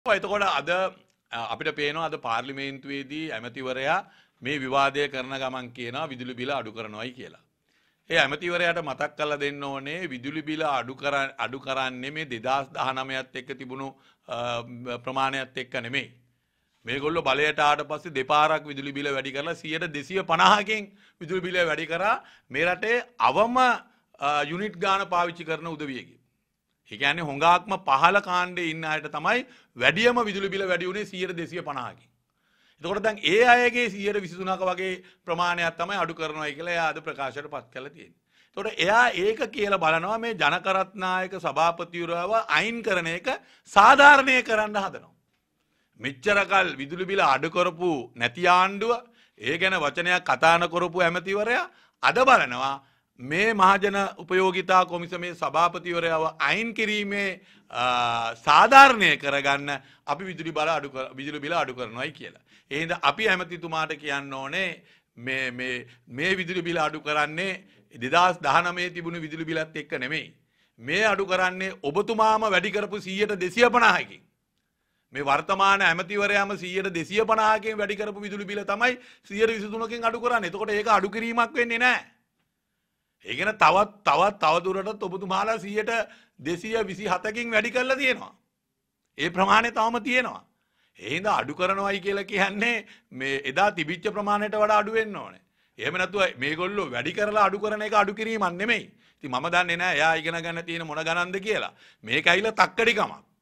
එතකොට අද අපිට පේනවා අද පාර්ලිමේන්තුවේදී ඇමතිවරයා මේ විවාදය කරන ගමන් කියනවා විදුලි බිල අඩු කරනවායි කියලා. ඒ ඇමතිවරයාට මතක් කරලා දෙන්න ඕනේ විදුලි බිල අඩු කරන්නේ මේ 2019ත් එක්ක තිබුණු ප්‍රමාණයත් එක්ක නෙමෙයි. මේගොල්ලෝ බලයට ආවට පස්සේ දෙපාරක් විදුලි බිල වැඩි කරලා 250කින් විදුලි බිල වැඩි කරා මේ රටේ අවම යුනිට් ගාන පාවිච්චි කරන උදවියගේ. ඒ කියන්නේ හොඟාක්ම පහළ කාණ්ඩේ ඉන්න අයට තමයි වැඩියම විදුලි බිල වැඩි උනේ 250කින්. එතකොට දැන් ඒ අයගේ 123ක වගේ ප්‍රමාණයක් තමයි අඩු කරනවායි කියලා එයා අද ප්‍රකාශයට පත් කරලා තියෙන්නේ. එතකොට එයා ඒක කියලා බලනවා මේ ජනකරත්නායක සභාපතිවරයව අයින් කරන එක සාධාරණීය කරන්න හදනවා. මෙච්චරකල් විදුලි බිල අඩු කරපු නැති ආණ්ඩුව ඒ ගැන වචනයක් කතා නොකරපු ඇමතිවරයා අද බලනවා මේ මහජන උපයෝගිතා කොමිසමේ සභාපතිවරයව අයින් කිරීමේ සාධාරණය කරගන්න අපි විදුලි බිල අඩු කරනවායි කියලා. ඒ හින්දා අපි ඇමතිතුමාට කියන්න ඕනේ මේ විදුලි බිල අඩු කරන්නේ 2019 තිබුණු විදුලි බිලත් එක්ක නෙමෙයි. මේ අඩු කරන්නේ ඔබතුමාම වැඩි කරපු 250කින්. මේ වර්තමාන ඇමතිවරයාම 250කින් වැඩි කරපු විදුලි බිල තමයි 123කින් අඩු කරන්නේ. එතකොට ඒක අඩු කිරීමක් වෙන්නේ නැහැ. ඒ කියන්නේ තව දුරටත් ඔබතුමාලා 227කින් වැඩි කරලා තියෙනවා. ඒ ප්‍රමාණය තවම තියෙනවා. ඒ හින්දා අඩු කරනවායි කියලා කියන්නේ මේ එදා තිබිච්ච ප්‍රමාණයට වඩා අඩු වෙන්න ඕනේ. එහෙම නැතුව මේගොල්ලෝ වැඩි කරලා අඩු කරන එක අඩු කිරීමක් නෙමෙයි. ඉතින් මම දන්නේ නැහැ එයා ඉගෙන ගන්න තියෙන මොන ගණන්ද කියලා. මේක ඇවිල්ලා තක්කඩිකමක්.